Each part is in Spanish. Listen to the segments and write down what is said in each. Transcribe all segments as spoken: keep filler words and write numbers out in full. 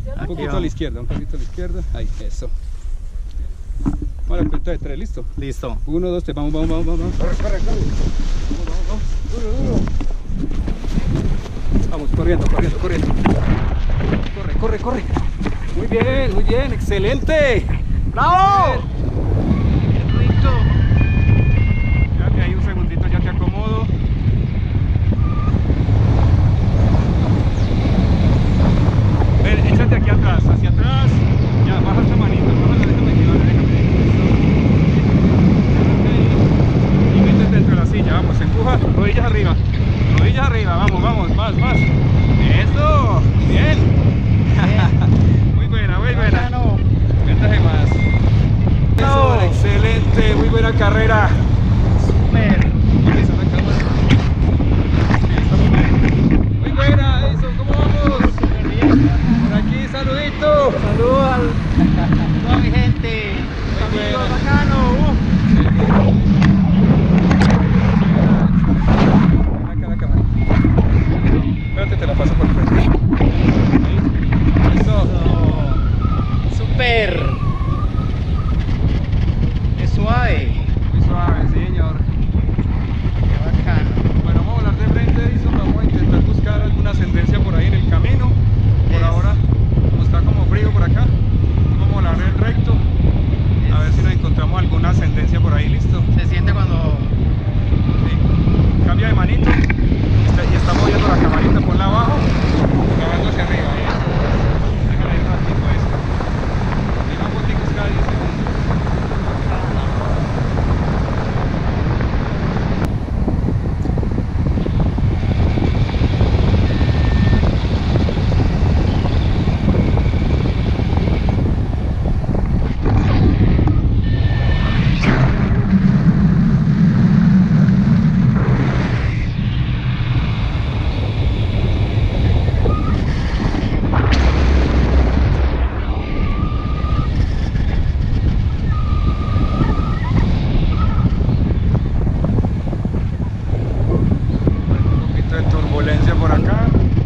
Un poquito a la izquierda, un poquito a la izquierda. Ahí, eso. Vamos a la cuenta de tres, ¿listo? Listo. Uno, dos, tres, vamos, vamos, vamos, vamos. Corre, corre, corre. Vamos, vamos, vamos. Duro, duro. Vamos, corriendo, corriendo, corriendo. Corre, corre, corre. Muy bien, muy bien, excelente. ¡Bravo! Perfecto. Quédate ahí un segundito, ya te acomodo. Ven, échate aquí atrás, hacia atrás. Ya, baja esta manito, baja, déjame aquí, vale, déjame. Y métete dentro de la silla, vamos, empuja, rodillas arriba. Rodillas arriba, vamos, vamos, más, más. Eso, bien. Muy buena, muy buena. Ventaje más. Eso, excelente, muy buena carrera. Super. Muy buena, eso, ¿cómo vamos? Por aquí, saludito. Saludos a toda mi gente. Muy Amigos, buena. bacano. Uh. Acá la cámara. Espérate, te la paso por frente. Ahí. Eso. Super. Es suave. Muy suave, señor. Qué bacano. Bueno, vamos a volar de frente, Edison. Vamos a intentar buscar alguna ascendencia por ahí en el camino. Por Es. ahora, como está como frío por acá, vamos a volar el recto. A ver si nos encontramos alguna ascendencia por ahí, listo. Se siente cuando. Sí. Cambia de manito y está, y está moviendo la camarita, ponla abajo, grabando hacia arriba. ¿Eh? Déjala ahí un ratito eso. Lleva un poquito cada diez segundos. Turbulencia por acá.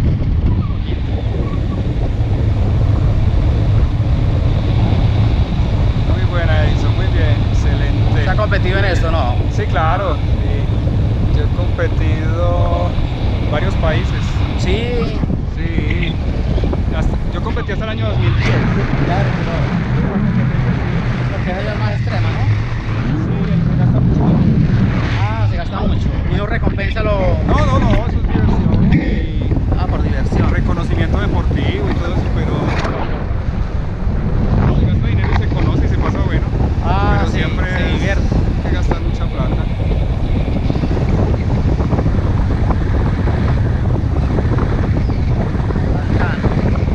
Muy buena, Edison, muy bien, excelente. ¿Se ha competido en esto, no? Sí, claro. Sí. Yo he competido en varios países. Sí. Sí. Hasta- yo competí hasta el año dos mil diez. Claro, porque es la más extrema, ¿no? Sí, se gasta mucho. Ah, se gasta mucho. Y no recompensa lo. No, no, no, eso es diversión y Ah, por diversión. reconocimiento deportivo y todo eso, pero se gasta dinero y se conoce y se pasa bueno. Ah, pero sí, siempre se es- divierte. hay que gastar mucha plata. Bacano.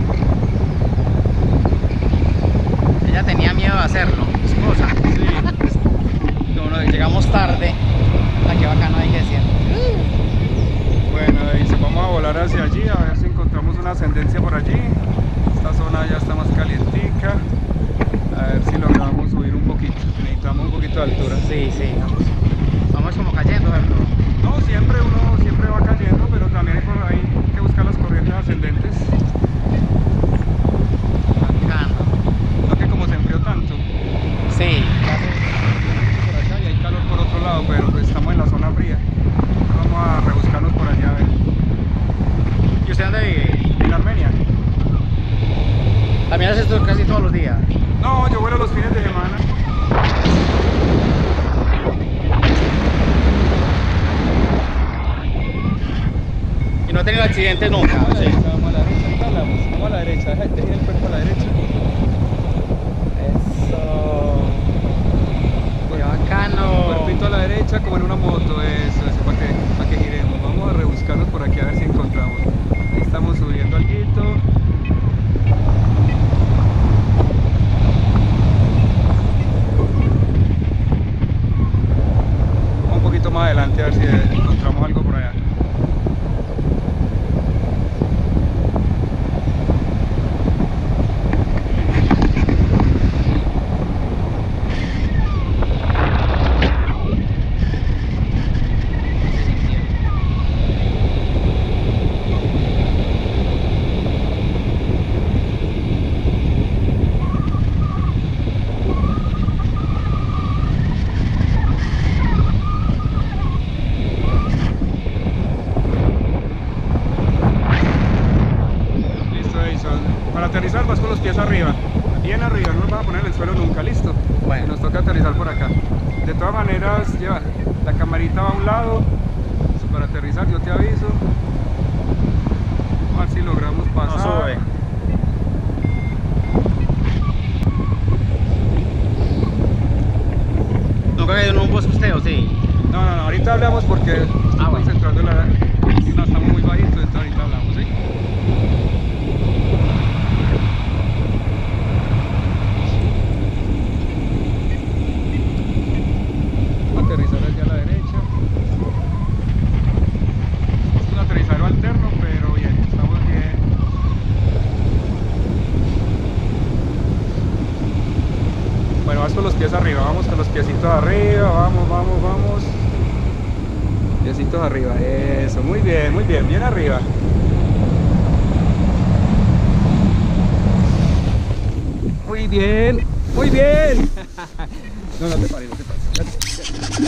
Ella tenía miedo de hacerlo, su esposa. Sí. Como llegamos tarde, la que bacano hay que decir. Bueno, dice, vamos a volar hacia allí, a ver si encontramos una ascendencia por allí. Esta zona ya está más calientica. A ver si logramos subir un poquito. Necesitamos un poquito de altura. Sí, sí. Vamos como cayendo, ¿cierto? No, siempre uno siempre va cayendo, pero también hay por ahí que buscar las corrientes ascendentes. Bacano. No que como se enfrió tanto. Sí. Por acá y hay calor por otro lado, pero pues estamos en la zona fría. Vamos a rebuscarnos por allá a ver. ¿Y usted dónde vive? En Armenia. También hace esto casi todos los días. No, yo vuelo los fines de semana. Y no ha tenido accidentes nunca. Vamos a la Sí. derecha, vamos a la derecha, ahorita hablamos. Vamos a la derecha, deja de girar el cuerpo a la derecha. Eso. Qué bacano. Cuerpito a la derecha como en una moto, eso, eso, para que, para que giremos. Vamos a rebuscarnos por aquí a ver si encontramos. Ahí estamos subiendo alguito. Vamos un poquito más adelante a ver si encontramos algo por allá. aviso. Para aterrizar vas con los pies arriba, bien arriba, no nos vas a poner en el suelo nunca, listo. Bueno. Nos toca aterrizar por acá. De todas maneras, lleva la camarita va a un lado. Para aterrizar yo te aviso. A ver si logramos pasar. No sube. ¿Nunca ha ido en un bosque usted o sí? No, no, no, ahorita hablamos porque Ah, estamos bueno. entrando en la... No, estamos muy bajitos, entonces ahorita hablamos, ¿sí? Vamos a aterrizar hacia la derecha. Es un aterrizadero alterno, pero bien, estamos bien. Bueno, vas con los pies arriba, vamos con los piecitos arriba, vamos, vamos, vamos. Piecitos arriba, eso, muy bien, muy bien, bien arriba. Muy bien, muy bien. No, no te pares, no te pares.